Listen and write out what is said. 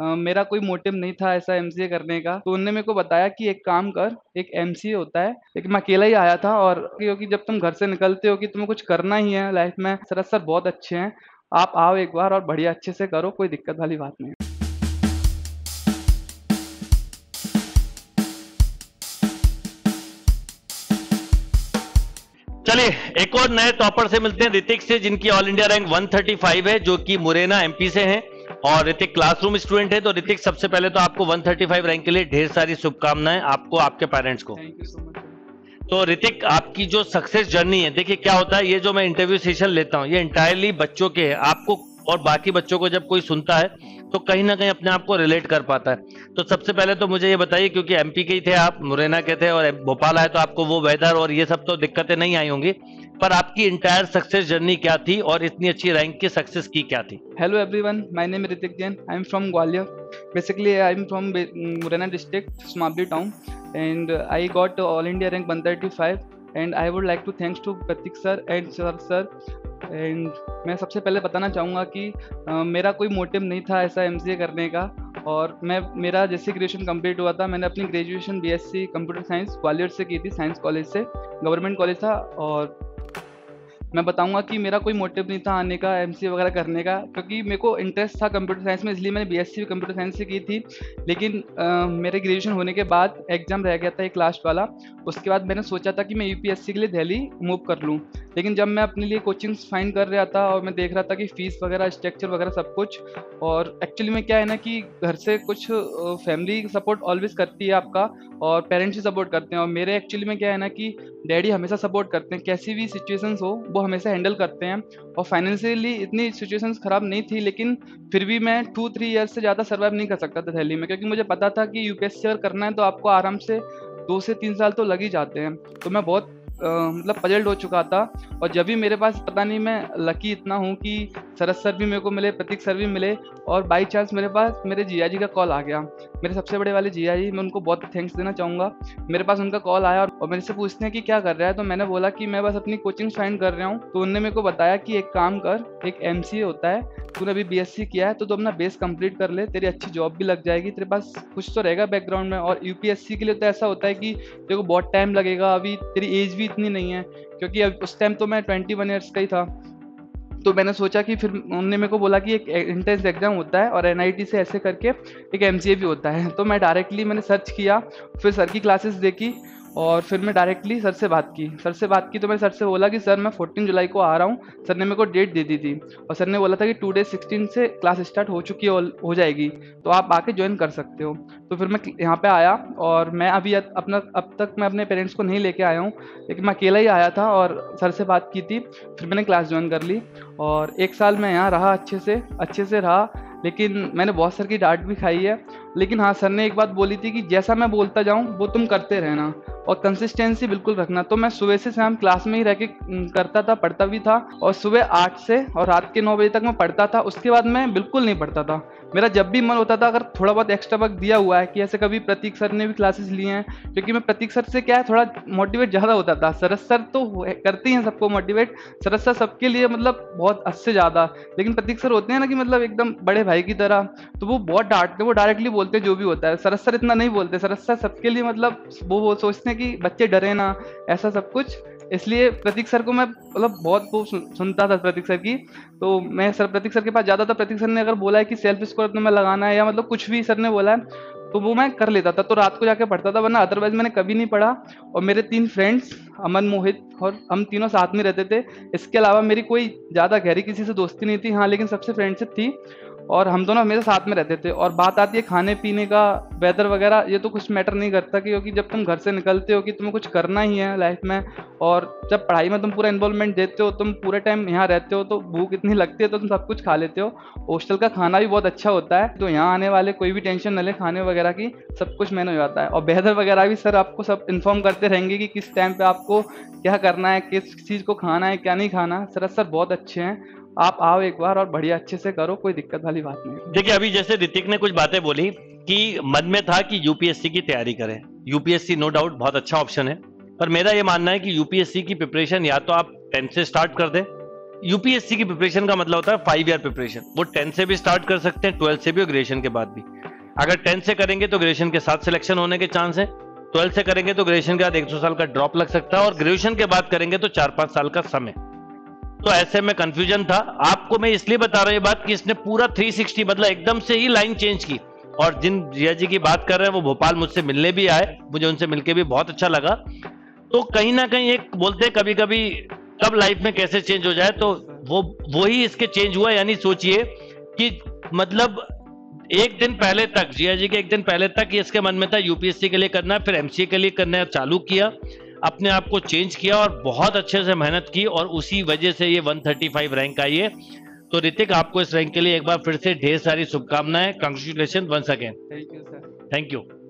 मेरा कोई मोटिव नहीं था ऐसा एमसीए करने का। तो उन्होंने मेरे को बताया कि एक काम कर, एक एमसीए होता है। लेकिन मैं अकेला ही आया था, और क्योंकि जब तुम घर से निकलते हो कि तुम्हें कुछ करना ही है लाइफ में, सर सर बहुत अच्छे हैं, आप आओ एक बार और बढ़िया अच्छे से करो, कोई दिक्कत वाली बात नहीं है। चलिए एक और नए टॉपर से मिलते हैं, ऋतिक से, जिनकी ऑल इंडिया रैंक 135 है, जो कि मुरैना एमपी से हैं। और ऋतिक क्लासरूम स्टूडेंट है। तो ऋतिक, सबसे पहले तो आपको 135 रैंक के लिए ढेर सारी शुभकामनाएं, आपको, आपके पेरेंट्स को। Thank you so much. तो ऋतिक, आपकी जो सक्सेस जर्नी है, देखिए क्या होता है, ये जो मैं इंटरव्यू सेशन लेता हूँ ये इंटायरली बच्चों के है। आपको और बाकी बच्चों को जब कोई सुनता है तो कहीं ना कहीं अपने आप को रिलेट कर पाता है। तो सबसे पहले तो मुझे ये बताइए, क्योंकि एमपी के ही थे आप, मुरैना के थे, और भोपाल आए तो आपको वो वेदर और ये सब तो दिक्कतें नहीं आई होंगी, पर आपकी इंटायर सक्सेस जर्नी क्या थी और इतनी अच्छी रैंक की सक्सेस की क्या थी? Hello everyone, my name is Ritik Jain. I'm from Gwalior. Basically, I'm from Murena district, Smabli town, and I got All India rank 135. And I would like to thanks to Pratik sir and sir. And मैं सबसे पहले बताना चाहूँगा कि मेरा कोई motive नहीं था ऐसा एमसीए करने का। और मेरा जैसे ग्रेजुएशन कंप्लीट हुआ था, मैंने अपनी graduation BSc computer science Gwalior से की थी, साइंस कॉलेज से, गवर्नमेंट कॉलेज था। और मैं बताऊंगा कि मेरा कोई मोटिव नहीं था आने का, एमसीए वगैरह करने का, क्योंकि मेरे को इंटरेस्ट था कंप्यूटर साइंस में, इसलिए मैंने बीएससी कंप्यूटर साइंस से की थी। लेकिन मेरे ग्रेजुएशन होने के बाद एग्जाम रह गया था एक लास्ट वाला। उसके बाद मैंने सोचा था कि मैं यूपीएससी के लिए दिल्ली मूव कर लूँ। लेकिन जब मैं अपने लिए कोचिंग्स फाइंड कर रहा था और मैं देख रहा था कि फ़ीस वगैरह, स्ट्रक्चर वगैरह सब कुछ, और एक्चुअली में क्या है ना कि घर से कुछ फैमिली सपोर्ट ऑलवेज करती है आपका, और पेरेंट्स भी सपोर्ट करते हैं। और मेरे एक्चुअली में क्या है ना कि डैडी हमेशा सपोर्ट करते हैं, कैसी भी सिचुएशंस हो वो हमेशा हैंडल करते हैं। और फाइनेंशियली इतनी सिचुएशंस ख़राब नहीं थी, लेकिन फिर भी मैं 2-3 ईयर्स से ज़्यादा सर्वाइव नहीं कर सकता था दिल्ली में, क्योंकि मुझे पता था कि यूपीएससी अगर करना है तो आपको आराम से 2 से 3 साल तो लग ही जाते हैं। तो मैं बहुत मतलब पजल्ड हो चुका था। और जब भी मेरे पास, पता नहीं मैं लकी इतना हूँ कि शरद सर भी मेरे को मिले, प्रतीक सर भी मिले, और बाई चांस मेरे पास मेरे जिया जी का कॉल आ गया। मेरे सबसे बड़े वाले जिया जी, मैं उनको बहुत थैंक्स देना चाहूँगा। मेरे पास उनका कॉल आया और मेरे से पूछते हैं कि क्या कर रहा है। तो मैंने बोला कि मैं बस अपनी कोचिंग फाइंड कर रहा हूँ। तो उन्होंने मेरे को बताया कि एक काम कर, एक एमसीए होता है, तूने अभी बीएससी किया है तो तू अपना बेस कंप्लीट कर ले, तेरी अच्छी जॉब भी लग जाएगी, तेरे पास कुछ तो रहेगा बैकग्राउंड में। और यूपीएससी के लिए तो ऐसा होता है कि तेरे को बहुत टाइम लगेगा, अभी तेरी एज भी इतनी नहीं है, क्योंकि अब उस टाइम तो मैं 21 ईयर्स का ही था। तो मैंने सोचा कि, फिर उन्होंने मेरे को बोला कि एक एंट्रेंस एग्जाम होता है और एनआईटी से ऐसे करके एक एमसीए भी होता है। तो मैं डायरेक्टली मैंने सर्च किया, फिर सर की क्लासेस देखी, और फिर मैं डायरेक्टली सर से बात की तो मैंने सर से बोला कि सर मैं 14 जुलाई को आ रहा हूँ। सर ने मेरे को डेट दे दी थी, और सर ने बोला था कि 2 डेज 16 से क्लास स्टार्ट हो चुकी हो जाएगी, तो आप आके ज्वाइन कर सकते हो। तो फिर मैं यहाँ पे आया, और मैं अभी अब तक मैं अपने पेरेंट्स को नहीं लेके आया हूँ, लेकिन मैं अकेला ही आया था और सर से बात की थी, फिर मैंने क्लास ज्वाइन कर ली। और 1 साल मैं यहाँ रहा, अच्छे से रहा। लेकिन मैंने बहुत सर की डांट भी खाई है। लेकिन हाँ, सर ने एक बात बोली थी कि जैसा मैं बोलता जाऊँ वो तुम करते रहना, और कंसिस्टेंसी बिल्कुल रखना। तो मैं सुबह से शाम क्लास में ही रह के करता था, पढ़ता भी था। और सुबह 8 से और रात के 9 बजे तक मैं पढ़ता था, उसके बाद मैं बिल्कुल नहीं पढ़ता था। मेरा जब भी मन होता था, अगर थोड़ा बहुत एक्स्ट्रा वक्त दिया हुआ है, कि ऐसे कभी प्रतीक सर ने भी क्लासेस लिए हैं, क्योंकि मैं प्रतीक सर से क्या है, थोड़ा मोटिवेट ज़्यादा होता था। सरस सर तो करती हैं सबको मोटिवेट, सरस सर सबके लिए मतलब बहुत हद से ज़्यादा। लेकिन प्रतीक सर होते हैं ना कि मतलब एकदम बड़े भाई की तरह, तो वो बहुत डांटते, वो डायरेक्टली बोलते जो भी होता है। सरस सर इतना नहीं बोलते, सरस सर सबके लिए मतलब वो सोचते हैं कि बच्चे डरे ना, ऐसा सब कुछ। इसलिए प्रतीक सर को मैं मतलब बहुत वो सुनता था प्रतीक सर की। तो मैं प्रतीक सर के पास जाता था। प्रतीक सर ने अगर बोला है कि सेल्फ स्कोर अपने में लगाना है, या मतलब कुछ भी सर ने बोला है, तो वो मैं कर लेता था। तो रात को जाके पढ़ता था, वरना अदरवाइज मैंने कभी नहीं पढ़ा। और मेरे 3 फ्रेंड्स, अमन, मोहित, और हम तीनों साथ में रहते थे। इसके अलावा मेरी कोई ज़्यादा गहरी किसी से दोस्ती नहीं थी, हाँ, लेकिन सबसे फ्रेंडशिप थी, और हम दोनों हमेशा साथ में रहते थे। और बात आती है खाने पीने का, वेदर वगैरह, ये तो कुछ मैटर नहीं करता, क्योंकि जब तुम घर से निकलते हो कि तुम्हें कुछ करना ही है लाइफ में, और जब पढ़ाई में तुम पूरा इन्वॉल्वमेंट देते हो, तुम पूरे टाइम यहाँ रहते हो, तो भूख इतनी लगती है तो तुम सब कुछ खा लेते हो। हॉस्टल का खाना भी बहुत अच्छा होता है, तो यहाँ आने वाले कोई भी टेंशन न ले खाने वगैरह की, सब कुछ मैनेज हो जाता है। और वेदर वगैरह भी सर आपको सब इन्फॉर्म करते रहेंगे कि किस टाइम पे आपको क्या करना है, किस चीज़ को खाना है, क्या नहीं खाना। सर बहुत अच्छे हैं, आप आओ एक बार और बढ़िया अच्छे से करो, कोई दिक्कत वाली बात नहीं है। देखिए, अभी जैसे ऋतिक ने कुछ बातें बोली कि मन में था कि यूपीएससी की तैयारी करें। यूपीएससी नो डाउट बहुत अच्छा ऑप्शन है, पर मेरा ये मानना है कि यूपीएससी की प्रिपरेशन या तो आप 10 से स्टार्ट कर दें, यूपीएससी की प्रिपरेशन का मतलब होता है 5 ईयर प्रिपरेशन। वो 10 से भी स्टार्ट कर सकते हैं, 12 से भी और ग्रेजुएशन के बाद भी। अगर 10 से करेंगे तो ग्रेजुएशन के साथ सिलेक्शन होने के चांस है, 12 से करेंगे तो ग्रेजुएशन के बाद 100 साल का ड्रॉप लग सकता है, और ग्रेजुएशन के बाद करेंगे तो 4-5 साल का समय। तो ऐसे में कंफ्यूजन था। आपको मैं इसलिए बता रहा हूं ये बात कि इसने पूरा 360 बदला, एकदम से ही लाइन चेंज की। और जिन जिया जी की बात कर रहे हैं वो भोपाल मुझसे मिलने भी आए, मुझे उनसे मिलकर भी बहुत अच्छा लगा। तो कहीं ना कहीं एक बोलते हैं कभी कभी कब लाइफ में कैसे चेंज हो जाए, तो वो ही इसके चेंज हुआ। यानी सोचिए कि मतलब एक दिन पहले तक, जिया जी के एक दिन पहले तक ये इसके मन में था यूपीएससी के लिए करना है, फिर एमसीए के लिए करना है, चालू किया, अपने आप को चेंज किया और बहुत अच्छे से मेहनत की, और उसी वजह से ये 135 रैंक आई है। तो ऋतिक, आपको इस रैंक के लिए एक बार फिर से ढेर सारी शुभकामनाएं। Congratulation once again. Thank you sir. Thank you.